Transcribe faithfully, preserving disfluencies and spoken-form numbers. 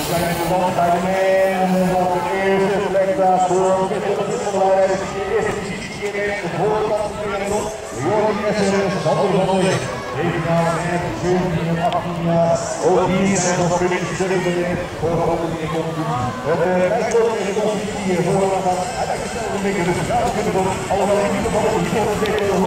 zijn de land bij de men. Op de eerste plek daarvoor. Met de eerste positie in de voorkant van de wereld. Jordi Essers, Sander van der Ligt. Deze naam en zeventien en achttien jaar. Ook hier zijn nog puntjes teruggelegd voor de volgende competitie. Het lijstloop is de competitie hier voor. Hij lijkt het zelf een beetje, dus daar kunnen we allemaal in ieder geval